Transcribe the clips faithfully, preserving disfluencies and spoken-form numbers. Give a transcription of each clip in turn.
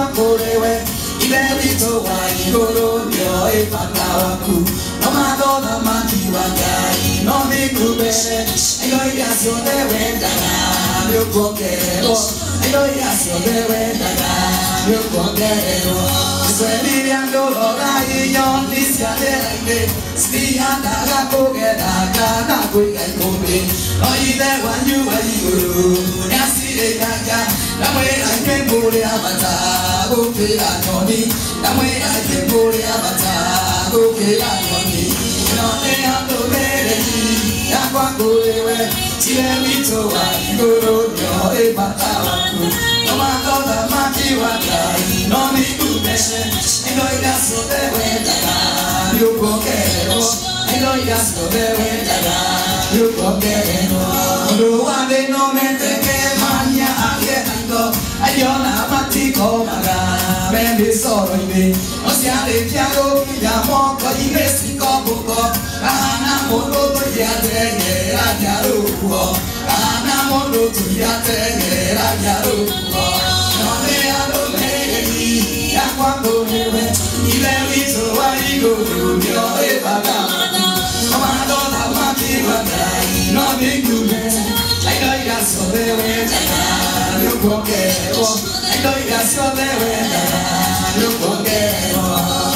Korewe, Ilevito wa Igoro, Yo e Patawaku, no matter the Maki Wagai, no Mikube, Egoias of the Wendana, you Pokero, Egoias of the Wendana, you Pokero. Swedian Dora, yon this Yade, Stiana Pogeda, Gana, Quick and Kobe, or either one you are you, Yasi Gaga, the way I can go the avatar, okay, Antony, the way I can go the avatar, okay, Antony, no, they have to be Yaquaco, Chilevito, Igoro, Yo e Patawaku, no matter the Maki no me to mention, and I got so they went down, you go get it, and I got so they went down, you go get it, no one they know me, they came on ya, I get and go, and you're not Matico, Maga, baby, sorry, me, Osiale, Piago, Yamoko, Imesico, Boko, Ana Mono, Yate, Rajaru, Ana Mono, Yate, Rajaru, no, they are the lady, Aquaco, Ilevito, I go to your Epagama, Amado, Maki, no big goodness, I know you got so very you forget, I know you got so very you forget.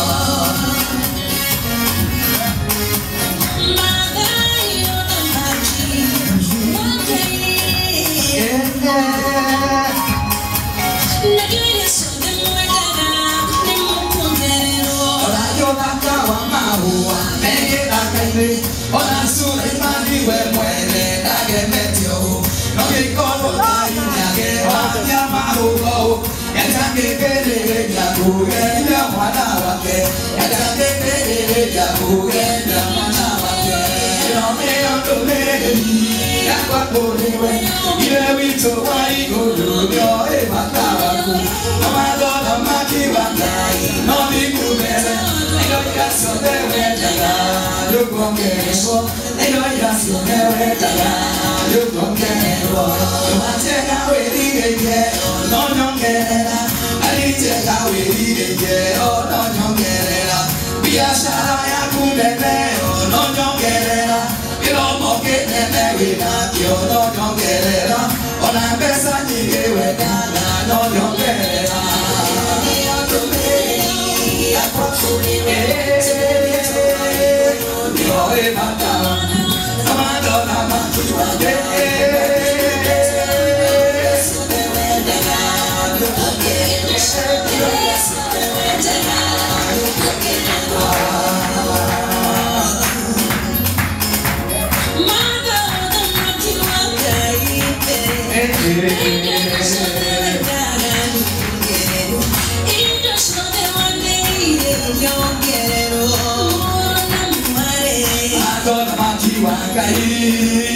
Ona sura imani we mwele nage metio no ke kono ai nage wanya mahugo yatange kele ya kuge ya mwana wake yatange kele ya kuge ya mwana wake no me ondo me ya kwa kolewe ile wito wa igoro yo e matawaku no madona makiwanga no bikubele no yaso dewe you gon' get it, they know you're so very tired. You gon' get it, you want to take away the get, no, no, get it. I need to take away the get, oh, no, no, get it. We are shy, no, no, get it. You don't want get it, we not you, no, no, get it. On a best, I need it, we can't, no, no, get it. I want to be Yo e Patawaku, Amado la Maki Wagai. Wagai